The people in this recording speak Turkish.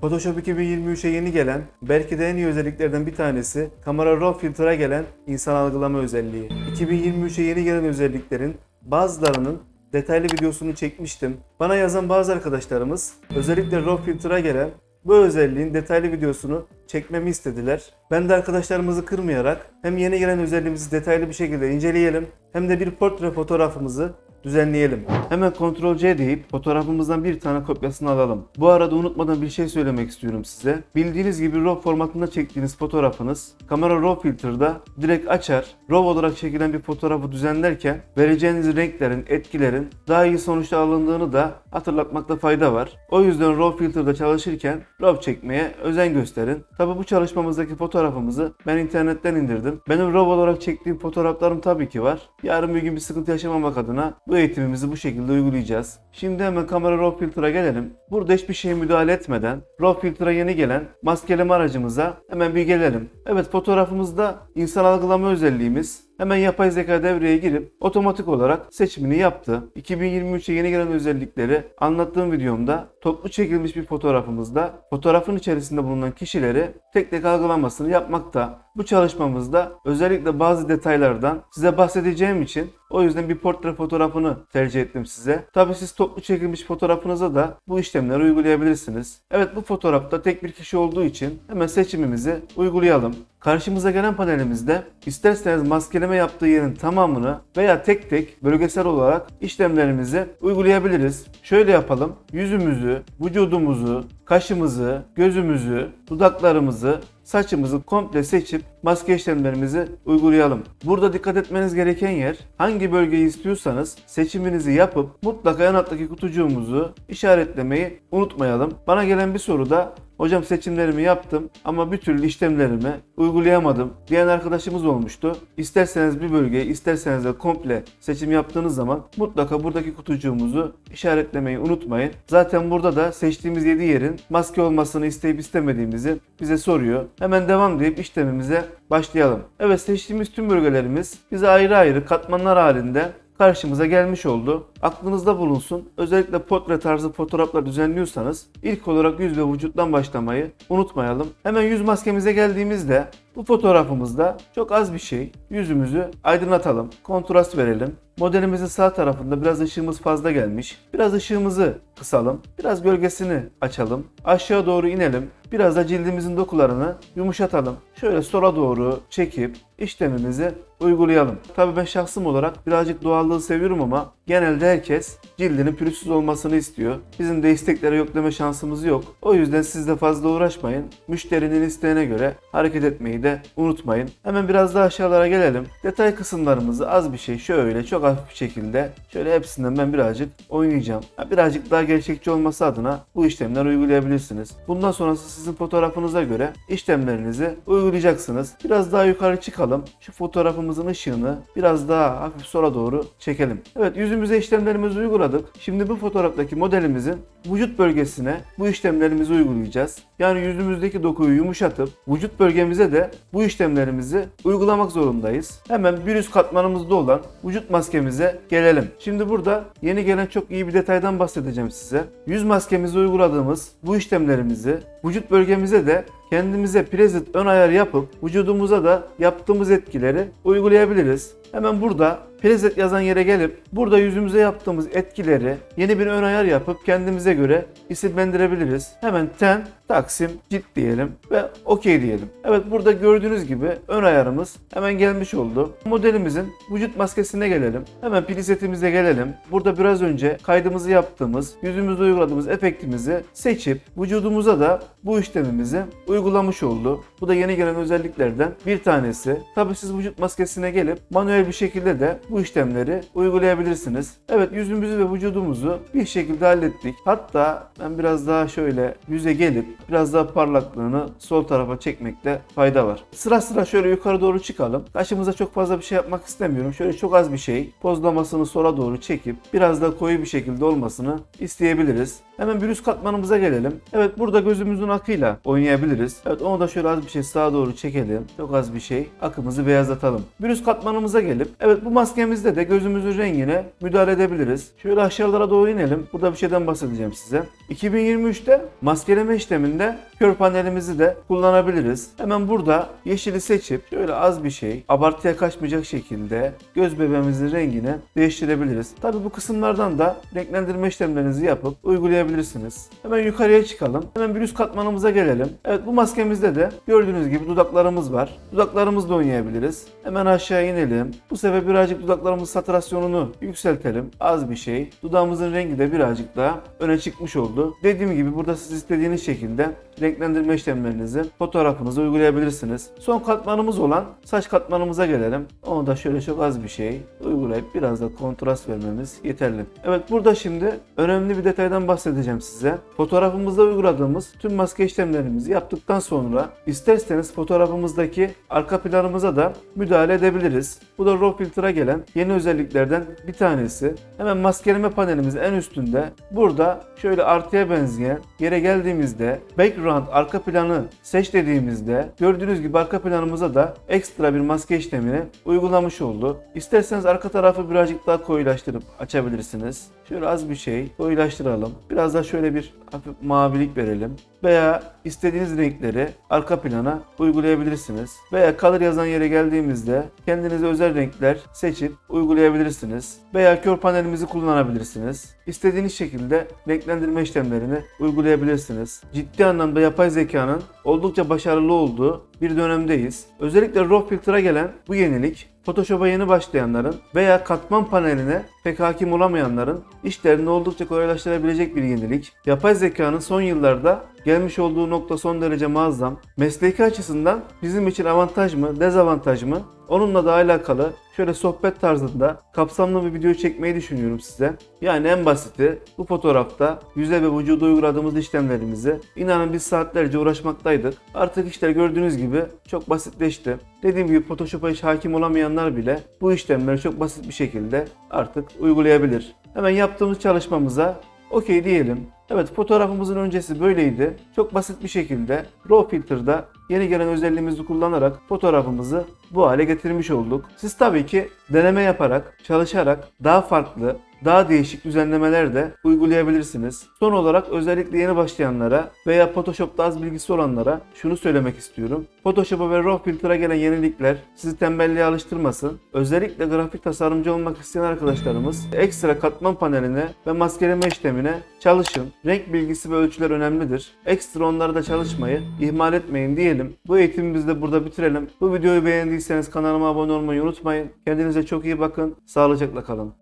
Photoshop 2023'e yeni gelen, belki de en iyi özelliklerden bir tanesi Camera Raw Filter'a gelen insan algılama özelliği. 2023'e yeni gelen özelliklerin bazılarının detaylı videosunu çekmiştim. Bana yazan bazı arkadaşlarımız özellikle Raw Filter'a gelen bu özelliğin detaylı videosunu çekmemi istediler. Ben de arkadaşlarımızı kırmayarak hem yeni gelen özelliğimizi detaylı bir şekilde inceleyelim hem de bir portre fotoğrafımızı düzenleyelim. Hemen Ctrl+C deyip fotoğrafımızdan bir tane kopyasını alalım. Bu arada unutmadan bir şey söylemek istiyorum size. Bildiğiniz gibi RAW formatında çektiğiniz fotoğrafınız Camera Raw Filter'da direkt açar. RAW olarak çekilen bir fotoğrafı düzenlerken vereceğiniz renklerin, etkilerin daha iyi sonuçta alındığını da hatırlatmakta fayda var. O yüzden RAW Filter'da çalışırken RAW çekmeye özen gösterin. Tabi bu çalışmamızdaki fotoğrafımızı ben internetten indirdim. Benim RAW olarak çektiğim fotoğraflarım tabii ki var. Yarın bir gün bir sıkıntı yaşamamak adına bu eğitimimizi bu şekilde uygulayacağız. Şimdi hemen Camera Raw Filter'a gelelim. Burada hiçbir şeye müdahale etmeden Raw Filter'a yeni gelen maskeleme aracımıza hemen bir gelelim. Evet, fotoğrafımızda insan algılama özelliğimiz hemen yapay zeka devreye girip otomatik olarak seçimini yaptı. 2023'e yeni gelen özellikleri anlattığım videomda toplu çekilmiş bir fotoğrafımızda fotoğrafın içerisinde bulunan kişileri tek tek algılamasını yapmakta. Bu çalışmamızda özellikle bazı detaylardan size bahsedeceğim için o yüzden bir portre fotoğrafını tercih ettim size. Tabi siz toplu çekilmiş fotoğrafınıza da bu işlemleri uygulayabilirsiniz. Evet, bu fotoğrafta tek bir kişi olduğu için hemen seçimimizi uygulayalım. Karşımıza gelen panelimizde isterseniz maskeleme yaptığı yerin tamamını veya tek tek bölgesel olarak işlemlerimizi uygulayabiliriz. Şöyle yapalım. Yüzümüzü, vücudumuzu, kaşımızı, gözümüzü, dudaklarımızı, saçımızı komple seçip maske işlemlerimizi uygulayalım. Burada dikkat etmeniz gereken yer, hangi bölgeyi istiyorsanız seçiminizi yapıp mutlaka en alttaki kutucuğumuzu işaretlemeyi unutmayalım. Bana gelen bir soruda hocam seçimlerimi yaptım ama bir türlü işlemlerimi uygulayamadım diyen arkadaşımız olmuştu. İsterseniz bir bölgeyi, isterseniz de komple seçim yaptığınız zaman mutlaka buradaki kutucuğumuzu işaretlemeyi unutmayın. Zaten burada da seçtiğimiz 7 yerin maske olmasını isteyip istemediğimizi bize soruyor. Hemen devam deyip işlemimize başlayalım. Evet, seçtiğimiz tüm bölgelerimiz bize ayrı ayrı katmanlar halinde karşımıza gelmiş oldu. Aklınızda bulunsun. Özellikle portre tarzı fotoğraflar düzenliyorsanız ilk olarak yüz ve vücuttan başlamayı unutmayalım. Hemen yüz maskemize geldiğimizde bu fotoğrafımızda çok az bir şey. Yüzümüzü aydınlatalım. Kontrast verelim. Modelimizin sağ tarafında biraz ışığımız fazla gelmiş. Biraz ışığımızı kısalım. Biraz gölgesini açalım. Aşağı doğru inelim. Biraz da cildimizin dokularını yumuşatalım. Şöyle sola doğru çekip işlemimizi uygulayalım. Tabii ben şahsım olarak birazcık doğallığı seviyorum ama genelde herkes cildinin pürüzsüz olmasını istiyor. Bizim de isteklere yok deme şansımız yok. O yüzden siz de fazla uğraşmayın. Müşterinin isteğine göre hareket etmeyi de unutmayın. Hemen biraz daha aşağılara gelelim. Detay kısımlarımızı az bir şey şöyle çok hafif bir şekilde şöyle hepsinden ben birazcık oynayacağım. Birazcık daha gerçekçi olması adına bu işlemleri uygulayabilirsiniz. Bundan sonrası sizin fotoğrafınıza göre işlemlerinizi uygulayacaksınız. Biraz daha yukarı çıkalım. Şu fotoğrafımızın ışığını biraz daha hafif sola doğru çekelim. Evet, yüzümüze işlemlerimizi uyguladık. Şimdi bu fotoğraftaki modelimizin vücut bölgesine bu işlemlerimizi uygulayacağız. Yani yüzümüzdeki dokuyu yumuşatıp vücut bölgemize de bu işlemlerimizi uygulamak zorundayız. Hemen bir üst katmanımızda olan vücut maskemize gelelim. Şimdi burada yeni gelen çok iyi bir detaydan bahsedeceğim size. Yüz maskemizi uyguladığımız bu işlemlerimizi vücut bölgemize de kendimize preset ön ayar yapıp vücudumuza da yaptığımız etkileri uygulayabiliriz. Hemen burada preset yazan yere gelip burada yüzümüze yaptığımız etkileri yeni bir ön ayar yapıp kendimize göre isimlendirebiliriz. Hemen ten, taksim, cilt diyelim ve okey diyelim. Evet, burada gördüğünüz gibi ön ayarımız hemen gelmiş oldu. Modelimizin vücut maskesine gelelim. Hemen presetimize gelelim. Burada biraz önce kaydımızı yaptığımız, yüzümüzde uyguladığımız efektimizi seçip vücudumuza da bu işlemimizi uygulamış oldu. Bu da yeni gelen özelliklerden bir tanesi. Tabii siz vücut maskesine gelip manuel bir şekilde de bu işlemleri uygulayabilirsiniz. Evet, yüzümüzü ve vücudumuzu bir şekilde hallettik. Hatta ben biraz daha şöyle yüze gelip biraz daha parlaklığını sol tarafa çekmekte fayda var. Sıra sıra şöyle yukarı doğru çıkalım. Kaşımıza çok fazla bir şey yapmak istemiyorum. Şöyle çok az bir şey pozlamasını sola doğru çekip biraz da koyu bir şekilde olmasını isteyebiliriz. Hemen bir üst katmanımıza gelelim. Evet, burada gözümüzün akıyla oynayabiliriz. Evet, onu da şöyle az bir şey sağa doğru çekelim. Çok az bir şey. Akımızı beyazlatalım. Bir üst katmanımıza gelip evet, bu maskemizde de gözümüzün rengine müdahale edebiliriz. Şöyle aşağılara doğru inelim. Burada bir şeyden bahsedeceğim size. 2023'te maskeleme işleminde kör panelimizi de kullanabiliriz. Hemen burada yeşili seçip şöyle az bir şey, abartıya kaçmayacak şekilde göz bebeğimizin rengini değiştirebiliriz. Tabi bu kısımlardan da renklendirme işlemlerinizi yapıp uygulayabilirsiniz. Hemen yukarıya çıkalım. Hemen bir üst katmanımıza gelelim. Evet, bu maskemizde de gördüğünüz gibi dudaklarımız var. Dudaklarımızla oynayabiliriz. Hemen aşağı inelim. Bu sefer birazcık dudaklarımızın satürasyonunu yükseltelim. Az bir şey. Dudağımızın rengi de birazcık daha öne çıkmış oldu. Dediğim gibi burada siz istediğiniz şekilde renklendirme işlemlerinizi fotoğrafınıza uygulayabilirsiniz. Son katmanımız olan saç katmanımıza gelelim. Onu da şöyle çok az bir şey uygulayıp biraz da kontrast vermemiz yeterli. Evet, burada şimdi önemli bir detaydan bahsedeceğim size. Fotoğrafımızda uyguladığımız tüm maske işlemlerimizi yaptıktan sonra isterseniz fotoğrafımızdaki arka planımıza da müdahale edebiliriz. Bu da RAW Filter'a gelen yeni özelliklerden bir tanesi. Hemen maskeleme panelimizin en üstünde burada şöyle artıya benzeyen yere geldiğimizde background arka planı seç dediğimizde gördüğünüz gibi arka planımıza da ekstra bir maske işlemini uygulamış oldu. İsterseniz arka tarafı birazcık daha koyulaştırıp açabilirsiniz. Şöyle az bir şey koyulaştıralım. Biraz da şöyle bir hafif mavilik verelim. Veya istediğiniz renkleri arka plana uygulayabilirsiniz. Veya color yazan yere geldiğimizde kendinize özel renkler seçip uygulayabilirsiniz. Veya kör panelimizi kullanabilirsiniz. İstediğiniz şekilde renklendirme işlemlerini uygulayabilirsiniz. Ciddi anlamda yapay zekanın oldukça başarılı olduğu bir dönemdeyiz. Özellikle RAW Filter'a gelen bu yenilik Photoshop'a yeni başlayanların veya katman paneline pek hakim olamayanların işlerini oldukça kolaylaştırabilecek bir yenilik. Yapay zekanın son yıllarda gelmiş olduğu nokta son derece muazzam. Mesleki açısından bizim için avantaj mı, dezavantaj mı? Onunla da alakalı şöyle sohbet tarzında kapsamlı bir video çekmeyi düşünüyorum size. Yani en basiti bu fotoğrafta yüze ve vücuda uyguladığımız işlemlerimizi inanın biz saatlerce uğraşmaktaydık. Artık işler gördüğünüz gibi çok basitleşti. Dediğim gibi Photoshop'a hiç hakim olamayanlar bile bu işlemleri çok basit bir şekilde artık uygulayabilir. Hemen yaptığımız çalışmamıza okey diyelim. Evet, fotoğrafımızın öncesi böyleydi. Çok basit bir şekilde RAW Filter'da yeni gelen özelliğimizi kullanarak fotoğrafımızı bu hale getirmiş olduk. Siz tabii ki deneme yaparak, çalışarak daha farklı, daha değişik düzenlemeler de uygulayabilirsiniz. Son olarak özellikle yeni başlayanlara veya Photoshop'ta az bilgisi olanlara şunu söylemek istiyorum. Photoshop'a ve RAW Filter'a gelen yenilikler sizi tembelliğe alıştırmasın. Özellikle grafik tasarımcı olmak isteyen arkadaşlarımız ekstra katman paneline ve maskeleme işlemine çalışın. Renk bilgisi ve ölçüler önemlidir. Ekstra onları da çalışmayı ihmal etmeyin diyelim. Bu eğitimimizi de burada bitirelim. Bu videoyu beğendiyseniz kanalıma abone olmayı unutmayın. Kendinize çok iyi bakın. Sağlıcakla kalın.